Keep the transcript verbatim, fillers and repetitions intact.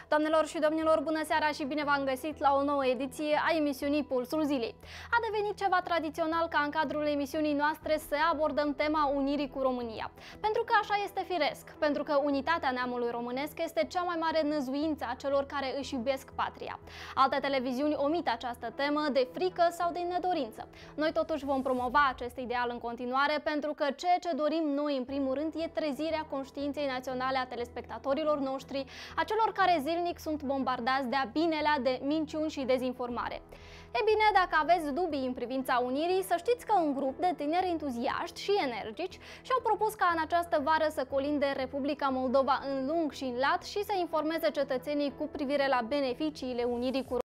Doamnelor și domnilor, bună seara și bine v-am găsit la o nouă ediție a emisiunii Pulsul Zilei. A devenit ceva tradițional ca în cadrul emisiunii noastre să abordăm tema unirii cu România. Pentru că așa este firesc, pentru că unitatea neamului românesc este cea mai mare năzuință a celor care își iubesc patria. Alte televiziuni omit această temă de frică sau de nedorință. Noi totuși vom promova acest ideal în continuare, pentru că ceea ce dorim noi în primul rând e trezirea conștiinței naționale a telespectatorilor noștri, a celor care zilnic sunt bombardați de-a binelea de minciuni și dezinformare. E bine, dacă aveți dubii în privința unirii, să știți că un grup de tineri entuziaști și energici și-au propus ca în această vară să colinde Republica Moldova în lung și în lat și să informeze cetățenii cu privire la beneficiile unirii cu